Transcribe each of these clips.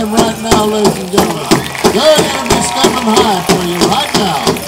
him right now, ladies and gentlemen. They're going to be stepping high for you right now.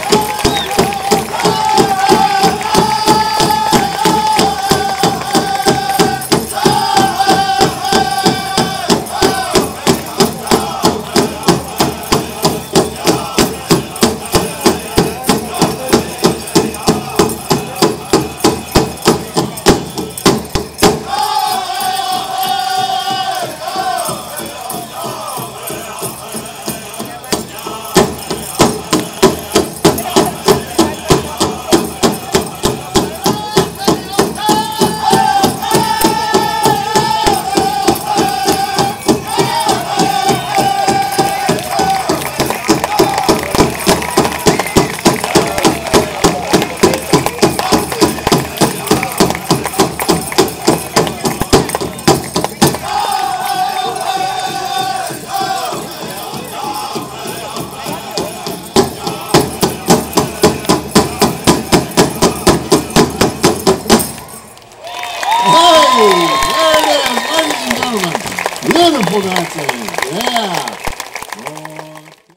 Hey, there it is, ladies and gentlemen. Beautiful dancing. Yeah.